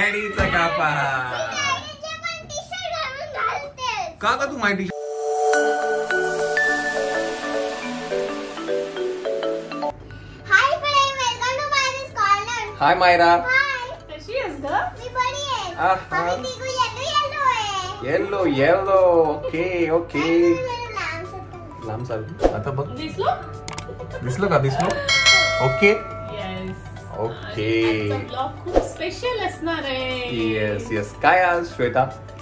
डॅडीचा कापास. का तू माझी हाय मायरा. कशी आहेस ग? मी बरी आहे. Yellow yellow. Okay okay. लांब चालू आता बघ. दिसलो का? दिसलो. Okay okay. ब्लॉग खूप स्पेशल असणार आहे. Yes yes. काय आज श्वेता?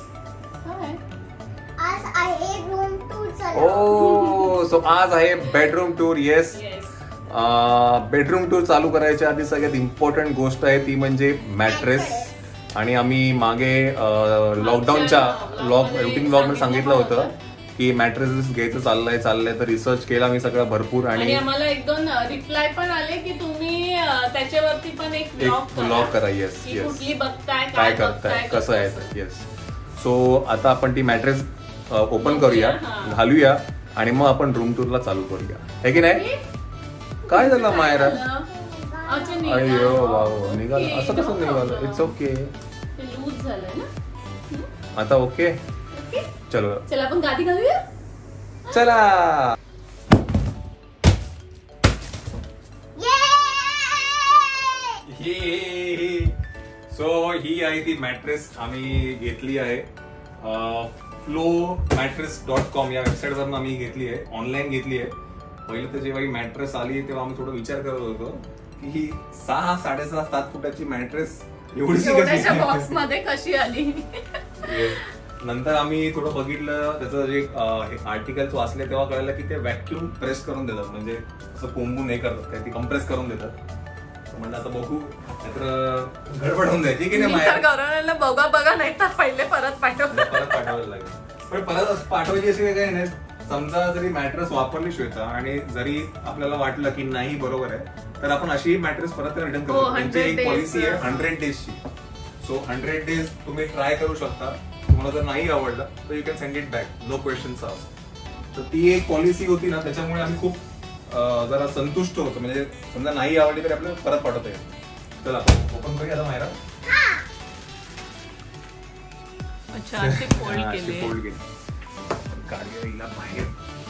आज आहे रूम टूर. ओ सो आज आहे bedroom tour. Yes. Bedroom tour चालू करायच्या आधी सगळ्यात इम्पॉर्टंट गोष्ट आहे ती म्हणजे मॅट्रेस. आणि आम्ही मागे लॉकडाऊनच्या रुटीन ब्लॉग मध्ये सांगितलं होतं की मॅट्रेसेस घ्यायचं चाललंय तर रिसर्च केला मी सगळं भरपूर. आणि आम्हाला एक दोन रिप्लाय पण आले की तुम्ही त्याच्यावरती पण एक ब्लॉग करा. Yes yes. कुठली बघताय, काय करताय, कसं आहे. येस. सो आता आपण ती मॅट्रेस ओपन करूया, घालूया आणि मग आपण रूम टूरला चालू करूया. है की नाही? काय झालं मायरा? अय्यो बाबा निघालं. असं कसं निघालं? It's okay. लूज झालंय ना आता. ओके चलो चला आपण गादी घालूया. चला. सो ही आहे ती मॅट्रेस आम्ही घेतली आहे. flowmattress.com या वेबसाईट वरून आम्ही घेतली आहे. ऑनलाईन घेतली आहे. पहिलं तर जेव्हा ही मॅट्रेस आली तेव्हा आम्ही थोडा विचार करत होतो की ही 6-6.5-7 फुटाची मॅट्रेस एवढीशी बॉक्स मध्ये कशी आली. नंतर आम्ही थोडं बघितलं त्याचं जे आर्टिकल्स वाचले तेव्हा कळलं की ते व्हॅक्यूम प्रेस करून देतात. म्हणजे असं कोंबून हे करतात, ते कम्प्रेस करून देतात. म्हणजे आता बघू तर गडबड होऊन जायची की नाही. बघा नाही तर पहिले परत पाठवायला लागेल. पण परत पाठवायची अशी काही नाही. समजा जरी मॅट्रेस वापरली श्वेता आणि जरी आपल्याला वाटलं की नाही बरोबर आहे तर आपण अशी मॅट्रेस परत रिटर्न करू. त्यांची एक पॉलिसी आहे 100 डेजची. सो 100 डेज तुम्ही ट्राय करू शकता. तुम्हाला जर नाही आवडलं तर you can send it back, no questions asked. तर ती एक पॉलिसी होती ना, त्याच्यामुळे आम्ही खूप जरा संतुष्ट होतो. म्हणजे समजा नाही आवडली तरी आपल्याला परत पाठवता येईल. चला आपण ओपन करूया आता मायरा. अच्छा फोल्ड केली. काढूया हिला बाहेर.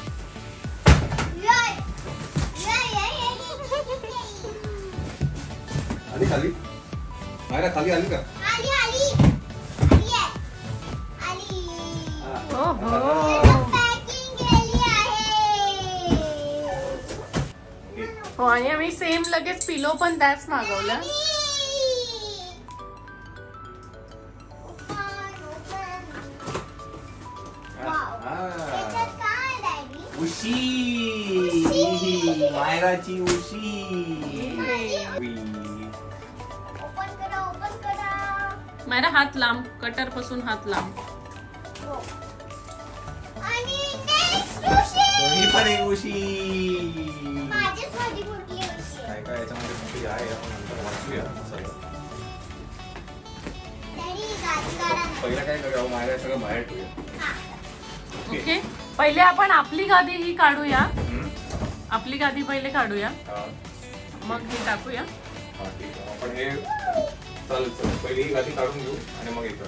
आली खाली मायरा? खाली आली का? हो आणि आम्ही सेम लगेच पिलो पण त्याच मागवला. उशी मायराची उशी. मायरा हात लांब, कटर पासून हात लांब. ही पण एक उशी. काय काय याच्यामध्ये कुठली आहे आपण नंतर वाचूया. पहिलं काय करूया मायरा सगळं बाहेर ठेवूया. ओके पहिले आपण आपली गादी ही काढूया. आपली गादी पहिले काढूया मग हे टाकूया. ठीक आहे. आपण हे चालेल. पहिली ही गादी काढून घेऊ आणि मग हे करू.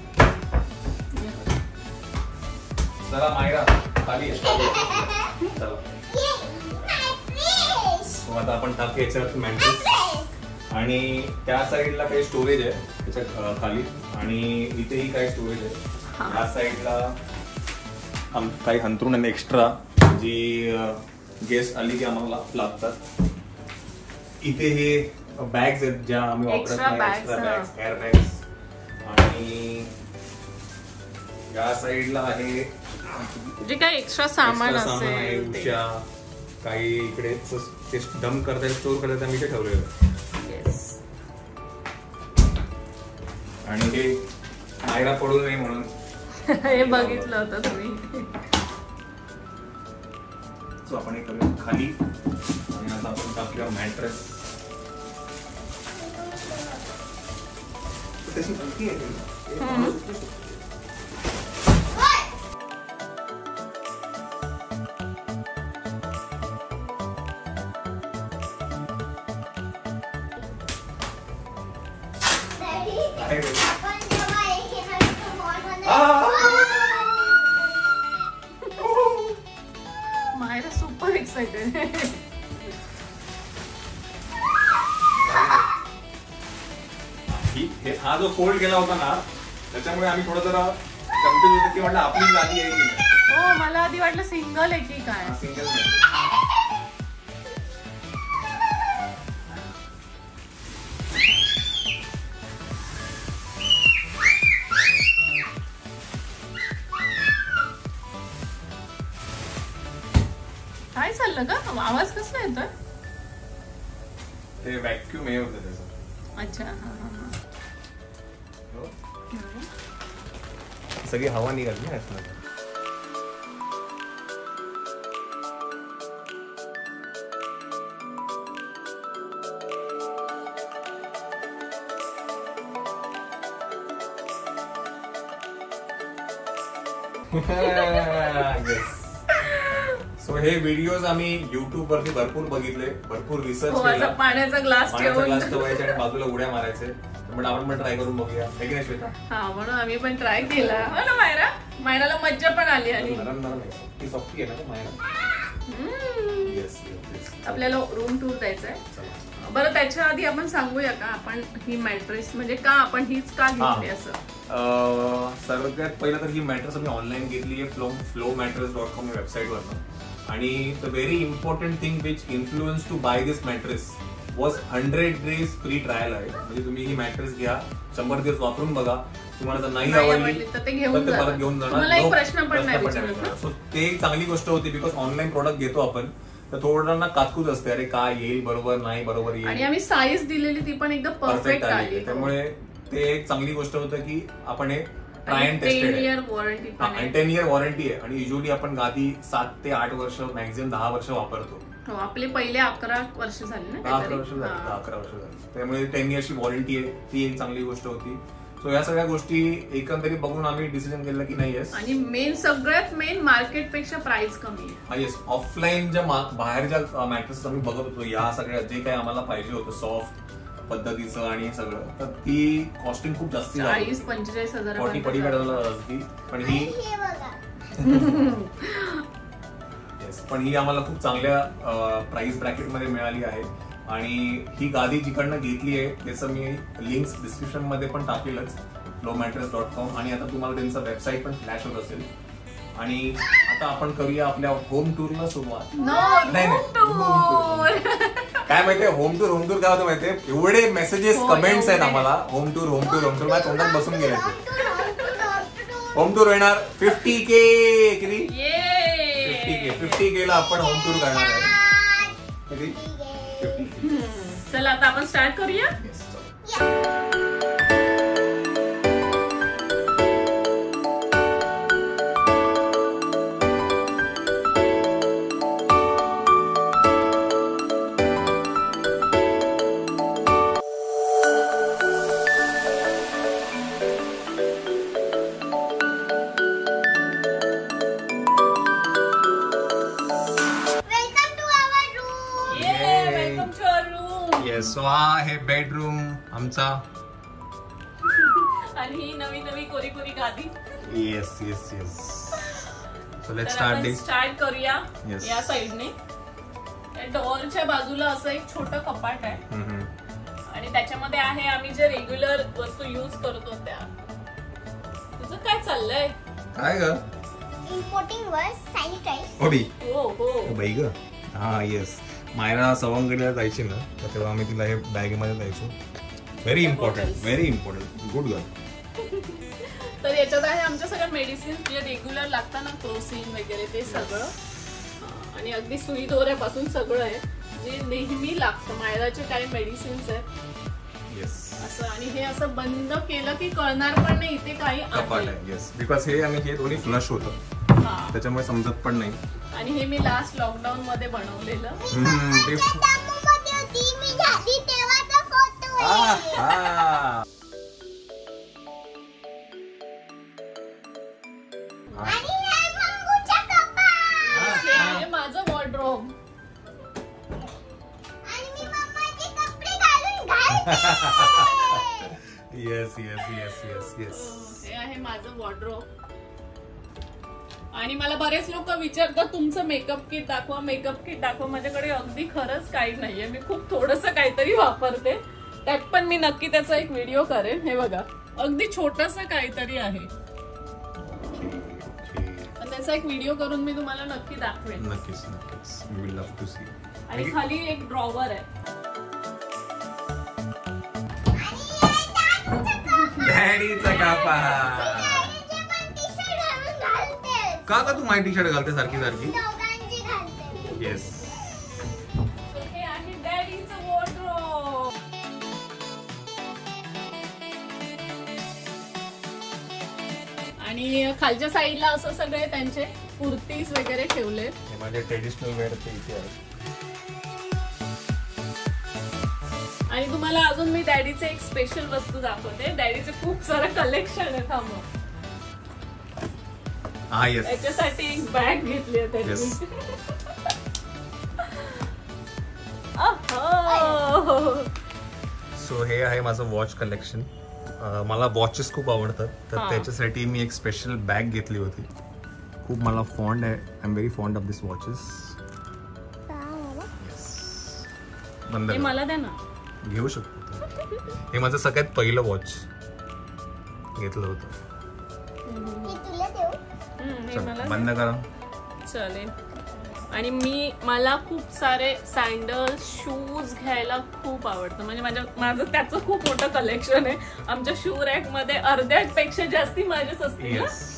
चला मायरा खाली. चला आता आपण टाकू याच्यात मॅट्रेस आणि त्या साईडला काही स्टोरेज आहे त्याच्या खाली आणि इथेही काही स्टोरेज आहे. या साईडला काही अंथरूण आणि एक्स्ट्रा जी गेस्ट आली की आम्हाला लागतात. इथे हे बॅग्स आहेत ज्या आम्ही वापरत नाही. Extra bags, air bags. आणि या साईडला आहे जे काही एक्स्ट्रा सामान असेल. उशा काही इकडे डम करता येईल, स्टोर करता येईल, आम्ही ते ठेवलेलं. आणि हे मायरा पडू नये म्हणून हे बघितलं होतं तुम्ही. सो आपण हे करूया खाली आणि आता आपण टाकूया मॅट्रेस. तशी हलकी आहे. आहे रे. आपण जेव्हा एक येणार तो मॉलमध्ये मायरा सुपर एक्साइटेड. हा जो फोल्ड केला होता ना त्याच्यामुळे आम्ही थोडं जरा कन्फ्युज होतो की म्हटलं आपली गादी आहे की नाही. हो मला आधी वाटलं सिंगल आहे की काय. सिंगल काय चाललं का आवाज कसला येतोय. ते व्हॅक्युम हे होतं त्याचं. अच्छा हा हा हा. सगळी हवा निघाली ना यातनं. सो हे व्हिडिओज आम्ही युट्यूब वरती भरपूर बघितले, भरपूर रिसर्च केला. पाण्याचा ग्लास ठेवून ठेवायचे आणि बाजूला उड्या मारायचे. पण आपण पण ट्राय करून बघूया है की नाही श्वेता. हा म्हणून आम्ही पण ट्राय केला. हो ना मायरा. मायराला मज्जा पण आली. आणि नरम नरम आहे ती सॉफ्टी आहे ना मायरा. Yes yes. आपल्याला रूम टूर द्यायचा आहे. बरं त्याच्या आधी आपण सांगूया का आपण ही मॅट्रेस म्हणजे का आपण हीच का घेतली असं. सर्वात पहिलं तर ही मॅट्रेस आम्ही ऑनलाईन घेतली आहे flowmattress.com या वेबसाईटवरनं. आणि the very important thing which influence to buy this mattress was 100 days free trial आहे. म्हणजे तुम्ही ही मॅट्रेस घ्या, 100 दिवस वापरून बघा, तुम्हाला जर नाही आवडली तर ते घेऊन जाणार. एक प्रश्न पण नाही. सो ते एक चांगली गोष्ट होती बिकॉज ऑनलाईन प्रोडक्ट घेतो आपण तर थोडं काचकूच असते, अरे काय येईल बरोबर नाही बरोबर येईल. आणि आम्ही साईज दिलेली ती पण एकदम परफेक्ट आली. त्यामुळे ते एक चांगली गोष्ट होतं की आपण हे try and tested 10 year warranty पण आहे. 10 year वॉरंटी आहे. आणि युजली आपण गादी 7 ते 8 वर्ष मॅक्झिमम 10 वर्ष वापरतो. हो आपले पहिले 11 वर्ष झाले ना. 11 वर्ष झाली. त्यामुळे 10 yearची वॉरंटी आहे, ती एक चांगली गोष्ट होती. सो या सगळ्या गोष्टी एकंदरीत बघून आम्ही डिसिजन केलं की नाही. येस. आणि मेन सगळ्यात मेन मार्केट पेक्षा प्राइस कमी आहे. येस. ऑफलाईन ज्या बाहेर ज्या मॅट्रेस आम्ही बघत होतो या सगळ्या जे काही आम्हाला पाहिजे होतं सॉफ्ट पद्धतीचं आणि सगळं तर ती कॉस्टिंग खूप जास्त 40-45 हजार 40 पण ही हे बघा. पण ही आम्हाला खूप चांगल्या प्राइस ब्रॅकेट मध्ये मिळाली आहे. आणि ही गादी जिकडनं घेतली आहे त्याचं मी लिंक्स डिस्क्रिप्शन मध्ये पण टाकेलच flowmattress.com. आणि आता तुम्हाला त्यांचं वेबसाईट पण फ्लॅश होत असेल. आणि आता आपण करूया आपल्या होम टूरला सुरुवात. नाही काय माहितीये होम टूर काय होतं माहितीये एवढे मेसेजेस कमेंट्स आहेत आम्हाला होम टूर माझ्या तोंडात बसून गेले. होम टूर येणार 50K किती 50K ला आपण होम टूर करणार आहे. चला आता आपण स्टार्ट करूया. सो हा आहे बेडरूम आमचा. आणि ही नवी कोरी गादी. Yes yes yes. So let's start करूया. Yes. या साइडने डोअरच्या बाजूला असं एक छोटं कपाट आहे. आणि त्याच्यामध्ये आहे आम्ही जे रेग्युलर वस्तू यूज करतो त्या. तुझं काय चाललंय. काय ग इम्पोर्टिंग वर्स सॅनिटाइज. हो बाई ग. हा येस. मायरा सवंगडीला जायची ना तर तेव्हा आम्ही तिला हे बॅगेमध्ये जायचो. Very important good girl. तर याच्यात आहे आमच्या सगळ्या मेडिसिन जे रेग्युलर लागतात ना क्रोसिन वगैरे ते सगळं. आणि अगदी सुई दोऱ्यापासून सगळं आहे जे नेहमी लागतं. मायराचे काही मेडिसिन्स आहेत. येस. असं आणि हे असं बंद केलं की कळणार पण नाही इथे काही कपाट आहे. येस बिकॉज हे आणि हे दोन्ही फ्लश होतं त्याच्यामुळे समजत पण नाही. आणि हे मी लास्ट लॉकडाऊन मध्ये बनवलेलं. हे माझं wardrobe. Yes yes yes yes yes. हे आहे माझं वॉर्डरोब. आणि मला बरेच लोक विचारतात तुमचं मेकअप किट दाखवा, मेकअप किट दाखवा. माझ्याकडे अगदी खरंच काही नाहीये. मी खूप थोडंसं काहीतरी वापरते. त्यात पण मी नक्की त्याचा एक व्हिडिओ करेन. हे बघा, अगदी छोटंसं काहीतरी आहे. पण त्याचा एक व्हिडिओ करून मी तुम्हाला नक्की दाखवेन. नक्कीच नक्कीच. We will love to see. आणि खाली एक ड्रॉवर आहे. डॅडीचा कापा. का तू माझी टी शर्ट घालते सारखी सारखी? येस. हे आहे डॅडीचं वॉर्डरोब. आणि खालच्या साईडला असं सगळे त्यांचे कुर्तीज वगैरे ठेवले. माझे ट्रेडिशनल वेअर ते इथे आहे. आणि तुम्हाला अजून मी डॅडीचे एक स्पेशल वस्तू दाखवते. डॅडीचे खूप सारं कलेक्शन आहे. थांबा. येस. त्याच्यासाठी एक बॅग घेतली आहे त्यांनी. सो हे आहे माझं वॉच कलेक्शन. मला वॉचेस खूप आवडतात, तर त्याच्यासाठी मी एक स्पेशल बॅग घेतली होती. खूप मला फॉन्ड आहे. I am very fond of this watches. बंद हे मला द्या ना. घेऊ शकतो. हे माझं सगळ्यात पहिलं वॉच घेतलं होतं. बंद करा. चालेल. आणि मला खूप सारे सँडल्स, शूज घ्यायला खूप आवडतं. म्हणजे माझं त्याचं खूप मोठं कलेक्शन आहे. आमच्या शू रॅक मध्ये अर्ध्यापेक्षा जास्ती माझेच असतील.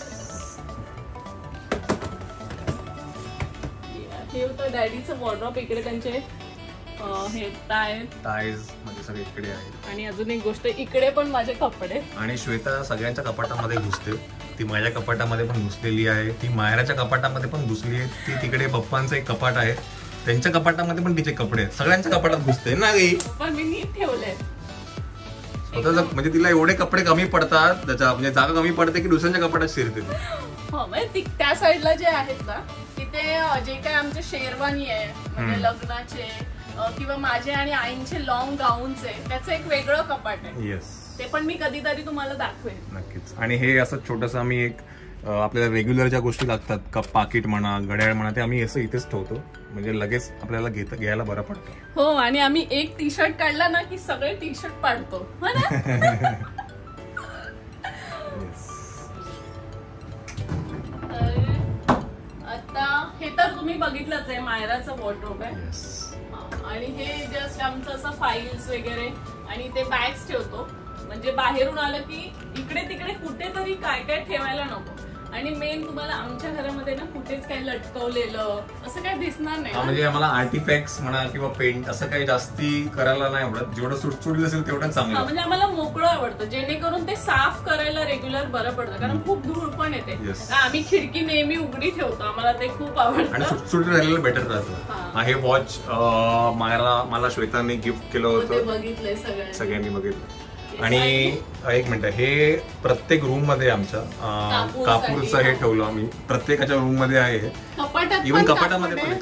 हे होतं डॅडीचं वॉर्डरोब. इकडे त्यांचे हे टायज म्हणजे सगळे इकडे आहेत. आणि अजून एक गोष्ट, इकडे पण माझे कपडे. आणि श्वेता सगळ्यांच्या कपाटामध्ये घुसते. ती माझ्या कपाटामध्ये पण घुसलेली आहे. ती मायराच्या कपाटामध्ये पण घुसली आहे. ती तिकडे पप्पांचं एक कपाट आहे, त्यांच्या कपाटामध्ये पण तिचे कपडे आहेत. सगळ्यांच्या कपाटात घुसते ना गई. पण मी नीट ठेवले. म्हणजे तिला एवढे कपडे कमी पडतात, त्याच्या म्हणजे जागा कमी पडते की दुसऱ्यांच्या कपाटात शिरते. हो, म्हणजे त्या साईडला जे आहेत ना, तिथे जे काही आमचे शेरवानी आहे, म्हणजे लग्नाचे किंवा माझे आणि आईंचे लॉंग गाऊनचे, त्याचं एक वेगळं कपाट आहे. येस. ते पण मी कधीतरी तुम्हाला दाखवेन. नक्कीच. आणि हे असं छोटंसं आम्ही एक आपल्याला रेग्युलर ज्या गोष्टी लागतात, कप पाकिट म्हणा, घड्याळ म्हणा, ते आम्ही असं इथेच ठेवतो. म्हणजे लगेच आपल्याला घ्यायला बरं पडतं. हो. आणि आम्ही एक टी शर्ट काढला ना की सगळे टी शर्ट पाडतो. आता हे तर तुम्ही बघितलंच आहे, मायराचं वॉर्डरोब आहे. आणि हे जस्ट आमचं असं फाईल्स वगैरे आणि ते बॅग्स ठेवतो. म्हणजे बाहेरून आलं की इकडे तिकडे कुठेतरी काय काय ठेवायला नको. आणि मेन तुम्हाला आमच्या घरामध्ये ना कुठेच काही लटकवलेलं असं काही दिसणार नाही. म्हणजे आम्हाला आर्टिफॅक्ट्स म्हणा किंवा पेंट असं काही जास्ती करायला नाही आवडत. जेवढं सुटसुटीत असेल तेवढं चांगलं. म्हणजे आम्हाला मोकळं आवडतं, जेणेकरून ते साफ करायला रेग्युलर बरं पडतं. कारण खूप धूळ पण येते. आम्ही खिडकी नेहमी उघडी ठेवतो. आम्हाला ते खूप आवडतं. आणि सुटसुटीत राहिलेलं बेटर राहतं. हे वॉच मला श्वेताने गिफ्ट केलं होतं. बघितलंय सगळ्यांनी बघितलं. आणि एक मिनिट, हे प्रत्येक रूम मध्ये आमच्या कापूरचं हे ठेवलं आम्ही. प्रत्येकाच्या रूम मध्ये आहे. इव्हन कपाटामध्ये पण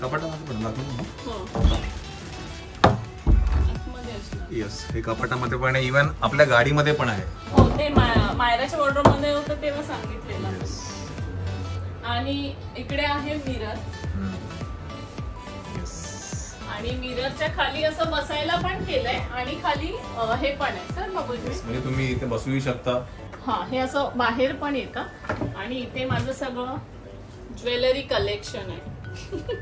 येस, हे कपाटामध्ये पण आहे. इव्हन आपल्या गाडीमध्ये पण आहे. हो, ते मायराच्या वॉर्डरोब मध्ये होतं तेव्हा सांगितलेलं. आणि इकडे आहे मिरर. आणि मिररच्या खाली असं बसायला पण केलंय. आणि खाली हे पण आहे सर, म्हणजे तुम्ही इथे बसू शकता. हा, हे असं बाहेर पण येतं. आणि इथे माझं सगळं ज्वेलरी कलेक्शन आहे.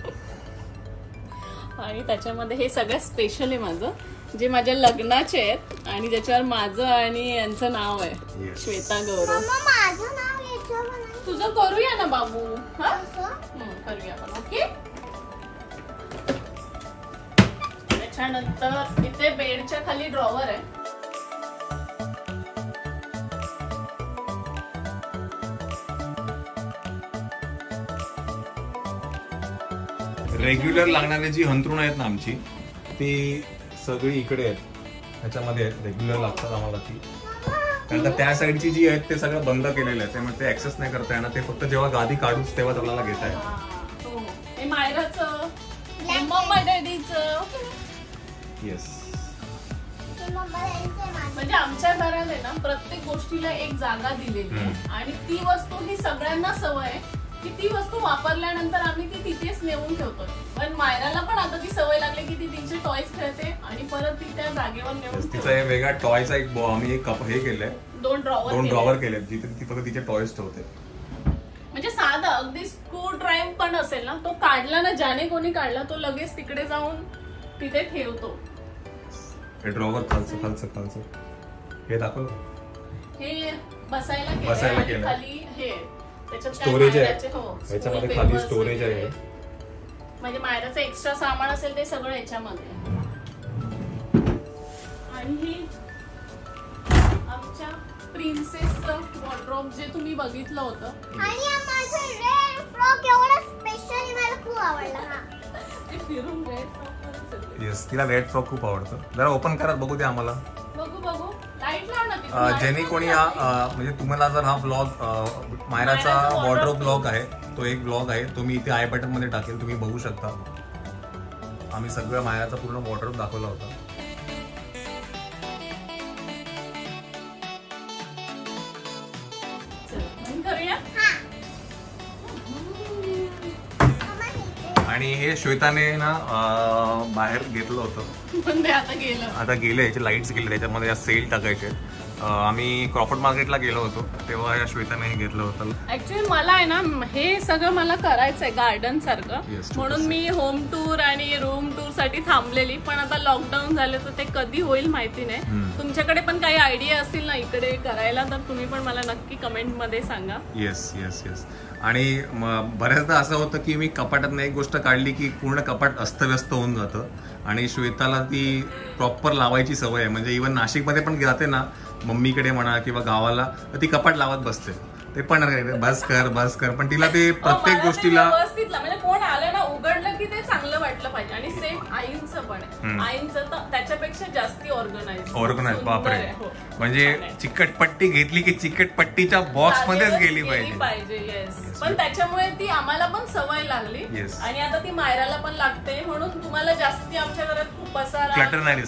आणि त्याच्यामध्ये हे सगळं स्पेशल आहे माझं, जे माझ्या लग्नाचे आहेत. आणि ज्याच्यावर माझं आणि यांचं नाव आहे, श्वेता गौरव. तुझं करूया ना बाबू. हा, करूया आपण. ओके. त्याच्यानंतर इथे बेडच्या खाली ड्रॉवर आहे. रेग्युलर लागणारी जी अंथरुण आहेत ना आमची, ती सगळी इकडे आहेत. ह्याच्यामध्ये रेग्युलर लागतात आम्हाला ती. कारण त्या साईडची जी आहेत ते सगळं बंद केलेलं आहे, त्यामुळे ते ऍक्सेस नाही करता येणार. ते फक्त जेव्हा गादी काढूच तेव्हा आपल्याला घेता येईल. हे मायराचं, मम्मा डॅडीचं. येस. म्हणजे म्हणजे आमच्या घरात आहे ना प्रत्येक गोष्टीला एक जागा दिलेली आहे आणि ती वस्तू ही सगळ्यांना सवय आहे की ती वस्तू वापरल्यानंतर आम्ही ती तिथेच नेऊन ठेवतो. पण मायराला पण आता ती सवय लागली की ती तिचे टॉयज खेळते आणि परत ती त्या जागेवर नेऊन तिचा एक वेगळा टॉयचा एक आम्ही एक हे केलंय, 2 ड्रॉवर केले जिथे ती फक्त तिचे टॉयज ठेवते. म्हणजे साधा अगदी स्क्रू ड्राईव्ह पण असेल ना, तो काढला ना, ज्याने कोणी काढला तो लगेच तिकडे जाऊन तिथे ठेवतो. हे ड्रॉवर खालचं हे दाखव. हे बसायला केलं. खाली हे त्याच्यात स्टोरेज आहे. ह्याच्यामध्ये खाली स्टोरेज आहे. म्हणजे मायराचं एक्स्ट्रा सामान असेल ते सगळं याच्यामध्ये. आणि ही आमच्या प्रिन्सेसचं वॉर्डरोब जे तुम्ही बघितलं होतं. आणि माझा रेड फ्रॉक एवढा स्पेशल मला खूप आवडला. ते फिरून रेड फ्रॉक. येस, तिला रेड फ्रॉक खूप आवडतं. जरा ओपन करा बघू दे आम्हाला. बघू लाईट लाव ना. ज्यांनी कोणी म्हणजे तुम्हाला जर हा ब्लॉग मायराचा वॉर्डरोब ब्लॉग आहे, तो एक ब्लॉग आहे, तो मी इथे आय बटन मध्ये टाकेल, तुम्ही बघू शकता. आम्ही सगळं मायराचा पूर्ण वॉर्डरोब दाखवला होता. आणि हे श्वेताने ना बाहेर घेतलं होतं, पण ते आता गेलं. याचे लाईट्स गेले, त्याच्यामध्ये सेल टाकायचे. आम्ही क्रॉफर्ड मार्केटला गेलो होतो तेव्हा या श्वेताने हे घेतलं होतं. ऍक्च्युअली मला आहे ना हे सगळं मला करायचंय गार्डन सारखं, म्हणून मी होम टूर आणि रूम टूर साठी थांबलेली. पण आता लॉकडाऊन झालं तर ते कधी होईल माहिती नाही. तुमच्याकडे पण काही आयडिया असतील ना इकडे करायला तर तुम्ही पण मला नक्की कमेंट मध्ये सांगा. येस. आणि बऱ्याचदा असं होतं की मी कपाटात एक गोष्ट काढली की पूर्ण कपाट अस्तव्यस्त होऊन जातं. आणि श्वेताला ती प्रॉपर लावायची सवय आहे. म्हणजे इव्हन नाशिकमध्ये पण जाते ना मम्मीकडे म्हणा किंवा गावाला, तर ती कपाट लावत बसते. ते पण बस कर पण तिला ते प्रत्येक गोष्टीला व्यवस्थित म्हणजे कोण आलं ना उघडलं की ते चांगलं वाटलं पाहिजे. आणि सेम आईंचं पण आहे. आईंचं तर त्याच्यापेक्षा जास्ती ऑर्गनाइज. बापरे, म्हणजे चिकटपट्टी घेतली की चिकटपट्टीच्या बॉक्स मध्येच गेली पाहिजे. येस, पण त्याच्यामुळे ती आम्हाला पण सवय लागली आणि आता ती मायराला पण लागते. म्हणून तुम्हाला जास्ती आमच्या घरात खूप पसारा क्लटर नाही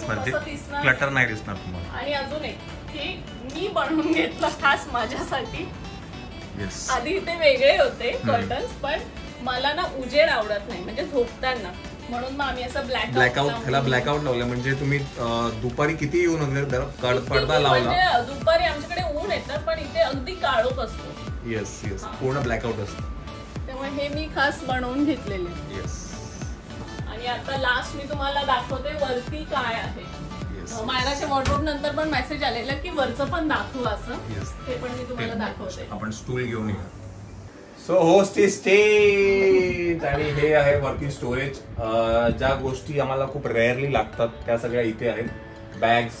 दिसणार तुम्हाला. आणि अजून एक हे मी बनवून घेतलं खास माझ्यासाठी. आधी इथे वेगळे होते कर्टन्स, पण मला ना उजेड आवडत नाही म्हणजे झोपताना, म्हणून मग आम्ही असं ब्लॅकआउट लावलं. म्हणजे तुम्ही दुपारी किती येऊन पडदा लावला, दुपारी आमच्याकडे ऊन येतं पण इथे अगदी काळोख असतो. येस पूर्ण ब्लॅकआउट असतं. त्यामुळे हे मी खास बनवून घेतलेले. आणि आता लास्ट मी तुम्हाला दाखवते वरती काय आहे. मायराच्या वॉर्डरोब नंतर पण मेसेज आलेला की वरचं पण दाखवू असं. ते पण मी तुम्हाला दाखवते. आपण स्टूल घेऊन येऊ. So host is stage. आणि हे आहे वरती स्टोरेज. ज्या गोष्टी आम्हाला खूप रेअरली लागतात त्या सगळ्या इथे आहेत. बॅग्स,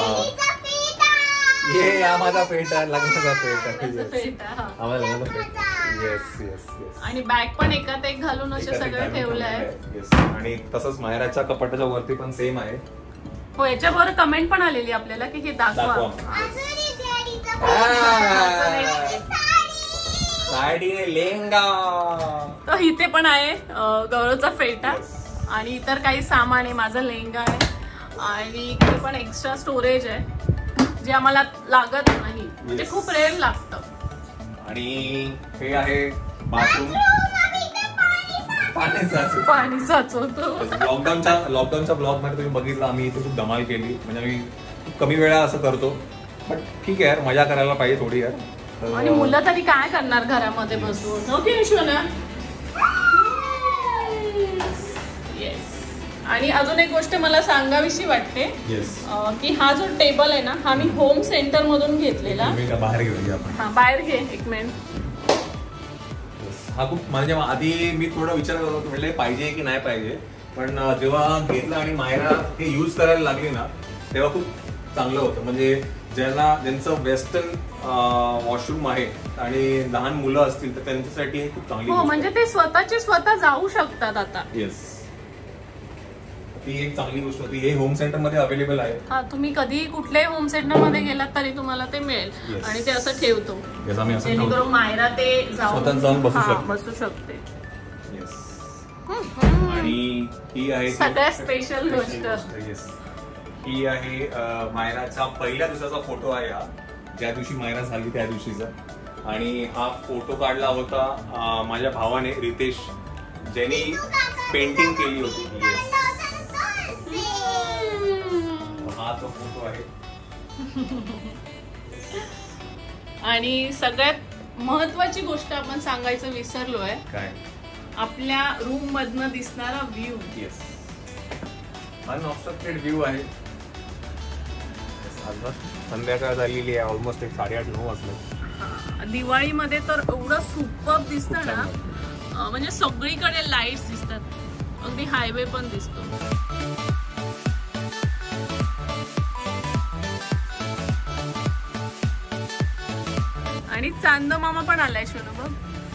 हे माझा फेटा, लग्नाचा फेटा आम्हाला. येस. आणि बॅग पण एकात एक घालून असे सगळं ठेवलं आहे. आणि तसंच मायराच्या कपाटाच्या वरती पण सेम आहे. हो, याच्यावर कमेंट पण आलेली आपल्याला की हे दाखवा. साडी, लेहंगा. तर इथे पण आहे गौरवचा फेटा आणि इतर काही सामान आहे. माझा लेहंगा आहे आणि इकडे पण एक्स्ट्रा स्टोरेज आहे जे आम्हाला लागत नाही, म्हणजे खूप रेअर लागतं. आणि हे आहे बाथरूम. पाणी साचवतो. लॉकडाऊनच्या ब्लॉग मध्ये तुम्ही बघितलं आम्ही इथे खूप धमाल केली. म्हणजे आम्ही खूप कमी वेळा असं करतो, पण ठीक आहे यार, मजा करायला पाहिजे थोडी यार. आणि मुलं तरी काय करणार घरामध्ये बसून. ओके विश्वना. आणि अजून एक गोष्ट मला सांगावीशी वाटते की हा जो टेबल आहे ना हा मी होम सेंटर मधून घेतलेला. बाहेर घेऊया आपण. हा बाहेर घे एक मिनिट. हा खूप म्हणजे आधी मी थोडा विचार करत होतो म्हटलं पाहिजे की नाही पाहिजे, पण जेव्हा घेतलं आणि मायरा हे यूज करायला लागली ना तेव्हा खूप चांगलं होतं. म्हणजे ज्यांचं वेस्टर्न वॉशरूम आहे आणि लहान मुलं असतील तर त्यांच्यासाठी हे खूप चांगली. हो, म्हणजे ते स्वतः जाऊ शकतात आता. येस, ती एक चांगली गोष्ट होती. हे होम सेंटर मध्ये अवेलेबल आहे. हा, तुम्ही कधी कुठल्याही होम सेंटर मध्ये गेलात तरी तुम्हाला ते मिळेल. आणि ते असं ठेवतो जेणेकरून मायरा ते जाऊन बसू शकते. आणि ही आहे सगळ्यात स्पेशल गोष्ट. ही आहे मायराचा पहिल्या दिवसाचा फोटो आहे हा, ज्या दिवशी मायरा झाली त्या दिवशीचा. आणि हा फोटो काढला होता माझ्या भावाने रितेश, ज्यांनी पेंटिंग केली होती. हा तो फोटो आहे. आणि सगळ्यात महत्वाची गोष्ट आपण सांगायचं विसरलोय, काय? आपल्या रूम मधनं दिसणारा व्ह्यू. येस, अनऑब्स्ट्रक्टेड व्ह्यू आहे. संध्याकाळ झालेली आहे, ऑलमोस्ट 8:30-9 वाजले. दिवाळीमध्ये तर एवढं सुपर दिसतं ना, म्हणजे सगळीकडे लाईट्स दिसतात, अगदी हायवे पण दिसतो. आणि चांद मामा पण आलाय शोनू बघ.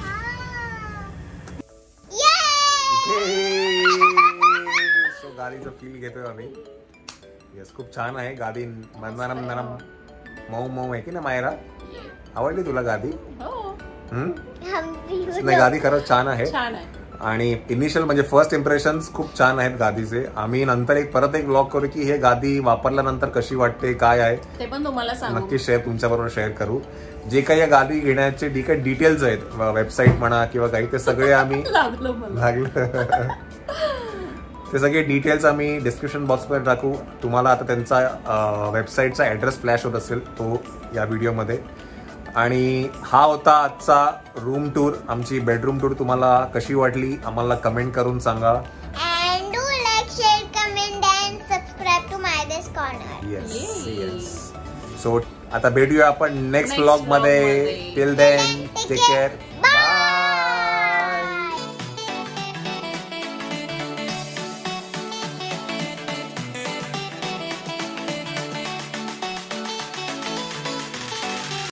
सो गाडीचं फील घेतोय आम्ही. येस, खूप छान आहे गाडी. नरम नरम मऊ मऊ आहे की ना मायरा? आवडली तुला गाडी? हो, नाही, गाडी खरंच छान आहे. छान आहे. आणि इनिशियल म्हणजे फर्स्ट इम्प्रेशन्स खूप छान आहेत गादीचे. आम्ही नंतर परत एक व्लॉग करू की हे गादी वापरल्यानंतर कशी वाटते, काय आहे ते पण तुम्हाला सांगू. नक्की तुमच्याबरोबर शेअर करू. जे काही या गादी घेण्याचे जे काही डिटेल्स आहेत, वेबसाईट म्हणा किंवा काही, ते सगळे आम्ही लागलं ते सगळे डिटेल्स आम्ही डिस्क्रिप्शन बॉक्समध्ये टाकू. तुम्हाला आता त्यांचा वेबसाईटचा ऍड्रेस फ्लॅश होत असेल तो या व्हिडिओमध्ये. आणि हा होता आजचा रूम टूर, आमची बेडरूम टूर. तुम्हाला कशी वाटली आम्हाला कमेंट करून सांगा. And do like, share, comment and subscribe to Maida's Corner. Yes. So आता भेटूया आपण नेक्स्ट व्लॉग मध्ये. Till then take care.